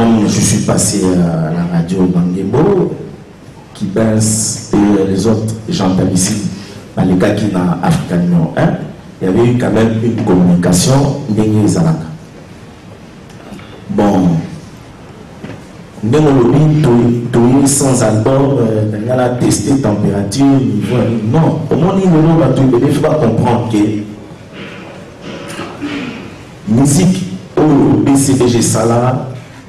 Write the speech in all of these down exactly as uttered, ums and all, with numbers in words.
Comme je suis passé à la radio Bangembo, qui baisse et les autres, j'entends ici, dans les cas qui n'ont African Union un, il y avait eu quand même une communication Zalaka. Bon, nous sans album, on a testé température, niveau. Non, au moins, il faut comprendre que musique au B C B G Sala,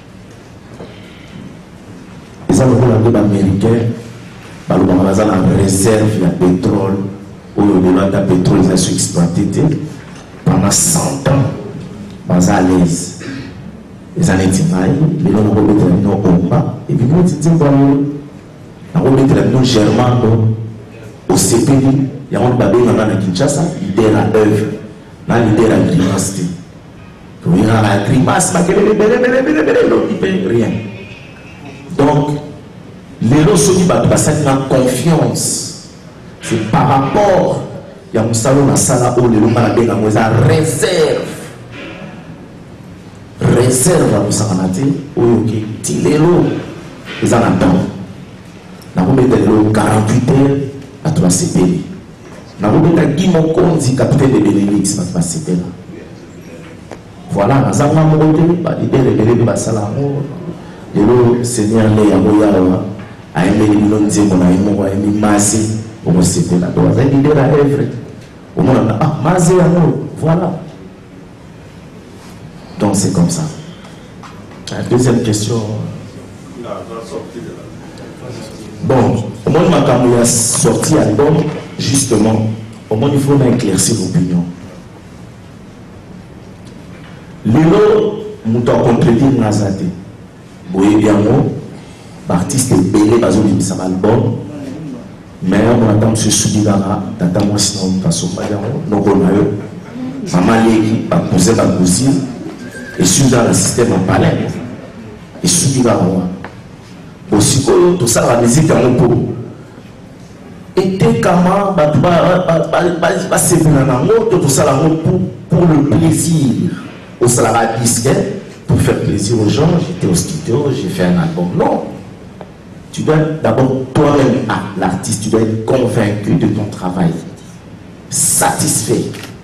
les Américains, ils ont en réserve de pétrole, où le pétrole est exploité pendant cent ans, ils sont à l'aise. Les années Timaï, les gens ont remis la maison au bas, et puis nous disons, on a remis la maison germain au C P D, il y a un babé dans la Kinshasa, il est à l'œuvre, là il est à la grimace. Il y a la grimace, il ne paye rien. Donc, les gens sont dit, la confiance, c'est par rapport, il y a un salon dans la salle où les gens ont la réserve. Réserve à Moussaranate, où il y a l'eau, ils en attendent. Nous avons mis l'eau quarante-huit heures à trois C P. Nous avons mis Guy Mokonzi, capitaine de Bénélix, à trois C P. Voilà, nous avons mis l'idée de Bénélix, le Seigneur Léa Moyawa, a aimé les millions de Zémon, a aimé Massé, au moins C P. Donc, vous avez l'idée de la œuvre. Au moins, ah, Massé, voilà. Donc c'est comme ça. La deuxième question. Bon, au moins quand on a sorti l'album, justement, au moins il faut éclaircir l'opinion. Lilo, nous avons complété Nazate. Vous voyez bien, l'artiste est belé, parce que c'est un album. Mais on attend M. Soubigara, tata moi sinon, parce que nous connaissons. Maman Légui, pas poser la cousine. Et sur dans le système en palais, et sur la roi. Aussi, tout ça, la musique en pot. Et t'es comment, pas se faire un amour, tout ça, pour le plaisir. Au salarié disque, pour faire plaisir aux gens, j'étais au studio, j'ai fait un album. Non. Tu dois d'abord, toi-même, ah, l'artiste, tu dois être convaincu de ton travail. Satisfait.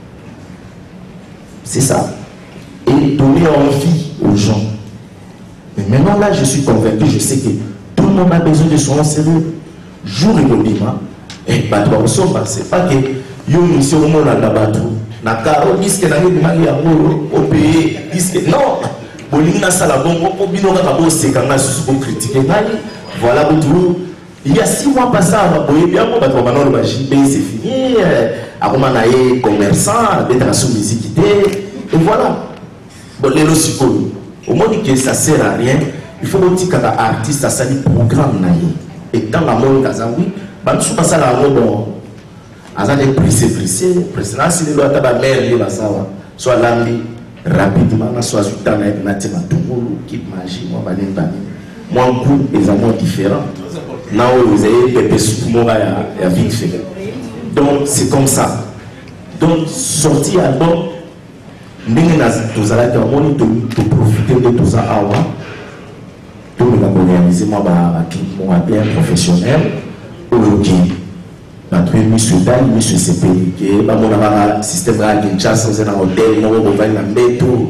C'est ça. Et donner envie aux gens. Mais maintenant là, je suis convaincu, je sais que tout le monde a besoin de son sérieux. Jour et le bima, et bah toi aussi, c'est pas que yo mission au monde là bas tout. Na caro disque na yo mali ya moro au pays disque non. Bolina sala bon au bino ka bo se kana su ko critiquer nani. Voilà tout. Il y a six mois passé à boyer bien bon bah toi maintenant le J B c'est fini. À comment naé commerçant, d'être sous musique et voilà. Bon, les logiques, au moins que ça ne sert à rien, il faut aussi que l'artiste a sali programme. Et dans la mode, oui, bah, je passe à la mode, bon, à ça, les pressés, pressés, pressés, là, si les lois de la mer, soit là, rapidement, soit sur ta naïve, natima, tout le monde, qui magie, moi, bah, les moi, un coup, les amours différents. Là, vous avez pépé sous moi, il y a vite fait. Donc, c'est comme ça. Donc, sortir album, nous avons profiter de tout ça avant. Tout le monde a organisé un bien professionnel. Aujourd'hui, notre monsieur Dali, monsieur C P, qui est un système de Kinshasa, c'est un hôtel, nous avons un métro,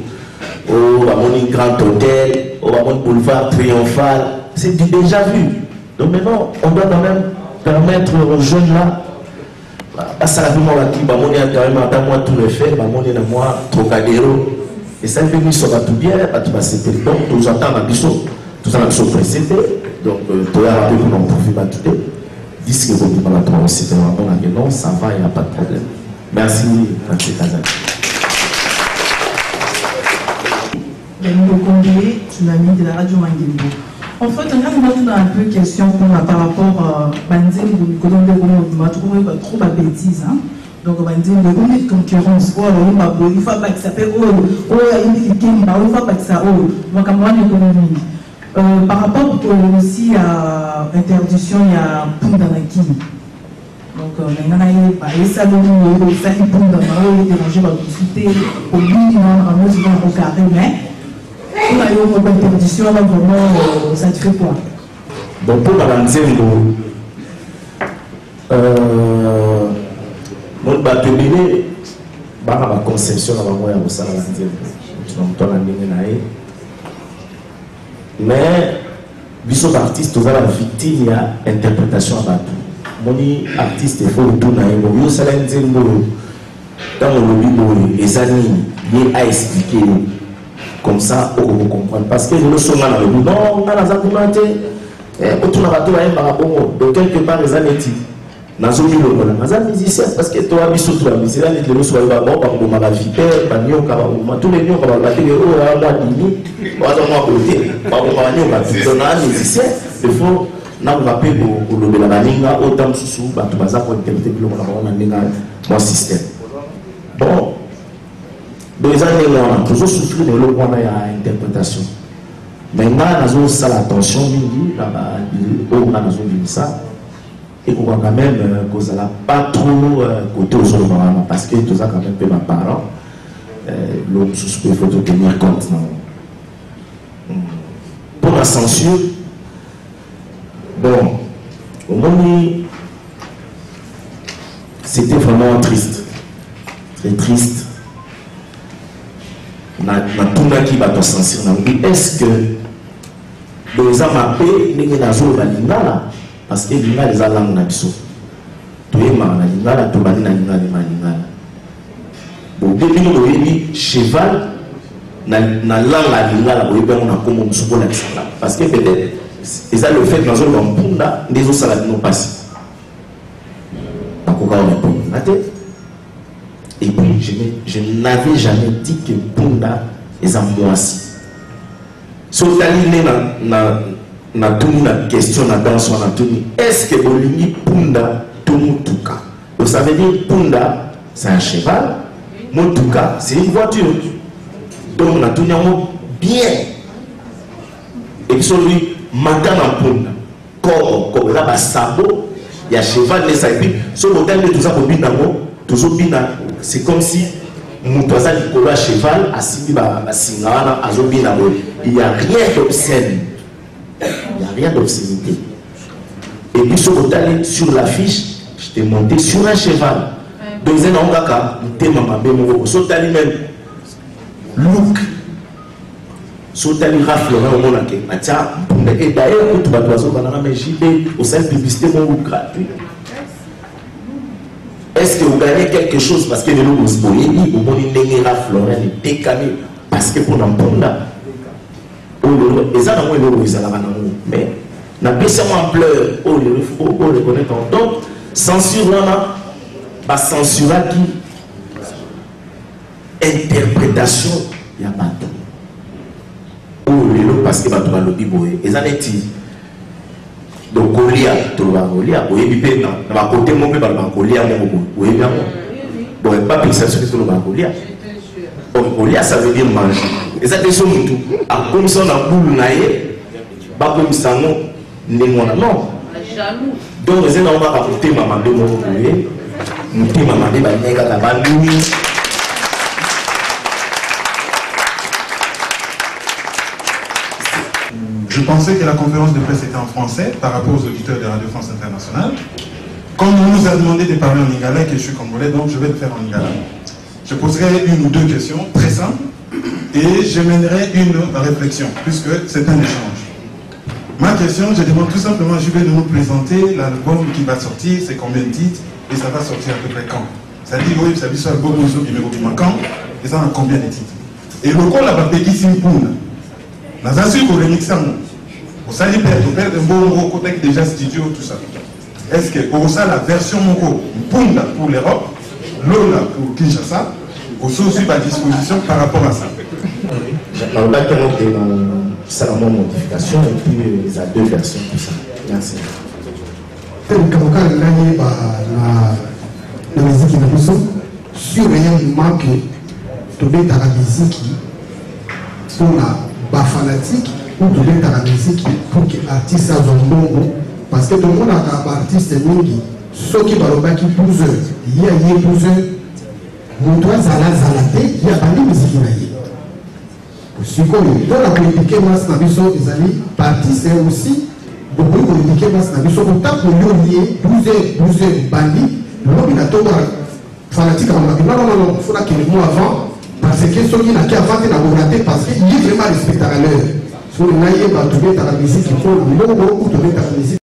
un grand hôtel, un boulevard triomphal. C'est déjà vu. Donc maintenant, on doit quand même permettre aux jeunes là. Parce que la qui va monter à moi tout le fait, va monter à moi Trocadéro. Et ça fait que ça va tout bien, tu vas se faire. Donc, nous entendons la biseau, tout ça, nous sommes précédés. Donc, tu as rappelé que nous pouvons tout faire. Dis que vous dites à toi, c'est vraiment non, ça va, il n'y a pas de problème. Merci, Francis Kazan. Combier, tu l'as mis de la radio Manguimbo. En fait, on a un peu de question par rapport à Banzine, trop de bêtises. Donc, Banzine, il y a une concurrence. Il faut pas que ça fait. Oh, il y a une faut pas que ça. Oh, donc, à moi, l'économie. Par rapport aussi à l'interdiction, il y a Pundanaki. Donc, on a eu des salons, des salons, des dérangés, des consultés, au minimum, en nous, au carré, mais. on a eu une interdiction, vraiment, ça te fait quoi? Bon, pour la Nzembo, euh, mon batobile, bah ma conception à ma moya au sein de la Nzembo. Mais, biso artiste, tous la victime, il y a interprétation à battre. Mon artiste, il faut retourner à Nzembo. Yo sala Nzembo, dans le lobby, les amis, il a expliqué. Comme ça, on va comprendre. Parce que nous sommes dans le lobby. Non, on a la zakoumate. De quelque part, les années dans un milieu, dans un musicien, parce que toi, tu as un musicien, tu as un musicien, tu as un musicien, tu as un musicien, tous les musiciens, tu as un musicien, tu as un musicien, il faut appeler pour le Bélabaninga, autant de sous, tu vas avoir un système. Bon, dans les années, on a toujours souffert de l'interprétation. Maintenant, nous avons ça l'attention, on a ça. Et qu'on va quand même, qu'on n'a pas trop côté aux autres parents, parce que tout ça, quand même, mes parents, l'homme sous il faut tenir compte. Pour la censure, bon, au moment c'était vraiment triste. Très triste. On a tout le monde qui va te censurer. Est-ce que les gens m'appellent, les gens qui parce que les gens qui ont langue nabiso. Tu es marre, tu es tu es lingala, bon, depuis nous avons cheval, na na langue lingala, on a on a comme on parce que peut-être c'est ça le fait que nous avons punda, des autres salades nous passent. Pas qu'on va répondre. Et puis je, je n'avais jamais dit que punda est en moisi. Sauf que na na tuni na question na dans son Anthony, est-ce que bolingi punda tumutuka? Donc ça veut dire punda c'est un cheval, mutuka c'est une voiture. Donc na tuni bien. Et puis celui matana punda, comme comme là bas sabo, il y a cheval les saïbi, ce modèle de tout ça pour bina mo, toujours bina, c'est comme si mutoza likolo à cheval asimi ba singana azobina mo, il y a rien d'obscène. Il n'y a rien d'obscénité. Et puis, sur sur l'affiche, je t'ai monté sur un cheval. Donc, c'est un gars qui m'a dit, sur tali même, look. Sur tali rafle, on a dit, et d'ailleurs, tu vas te faire un J B au sein de publicité gratuit. Est-ce que vous gagnez quelque chose parce que les gens vous voyez, vous voyez les rafles, les décalés, parce que pour l'emploi, et ça, mais la personne en pleurs, oh, il faut reconnaître. Donc, censure là, bah, censure qui interprétation, il n'y a pas tout. Oh, parce que tu vas le biboyer. Et ça n'est pas. Donc, Golia, tu vas Golia, oui, bien, dans ma côté, mon père va Golia, oui, bien. Bon, pas penser sur le Golia. Golia, ça veut dire manger. Et ça, c'est tout. Comme ça, on a boule naïe, pas comme ça, non, non. Donc, les gens ont raconté maman de mon poulet, nous dit maman de ma nègre à la bandouille. Je pensais que la conférence de presse était en français par rapport aux auditeurs de Radio France Internationale. Comme on nous a demandé de parler en lingala et que je suis congolais, donc je vais le faire en lingala. Je poserai une ou deux questions très simples. Et je mènerai une réflexion, puisque c'est un échange. Ma question, je demande tout simplement à J B de nous présenter l'album qui va sortir, c'est combien de titres, et ça va sortir à peu près quand. Ça dit, oui, ça dit sur l'album numéro quand, et ça a combien de titres. Et le col là, Peki Simpuna, dans un sucre remixant, au sali perdre, perdre un bon côté déjà studio, tout ça. Est-ce que au ça la version Moko, Punda pour l'Europe, Lola pour Kinshasa, au aussi à disposition par rapport à ça. On va faire une modification et puis il y a deux versions pour ça. Merci. Quand on a la musique de Moussou, sur rien manque de mettre la musique pour la fanatique ou de mettre la musique pour que l'artiste soit un bon. Parce que tout le monde a un artiste mingi, ceux qui vont faire plusieurs, il y a plusieurs, nous doit aller à la tête, il y a pas de musique. sikoyo mpona koindike masi na biso ezali parti c'est aussi bokoki koindike masi na biso kotako yolie douze heures bandi lobi na tongo fanatique amaki non non non fona kende mo avant parce que soki naki avant te na korate parce que il est vraiment respecté à l'heure so na yeba tobetaka musique il faut mbongo ou tobetaka musique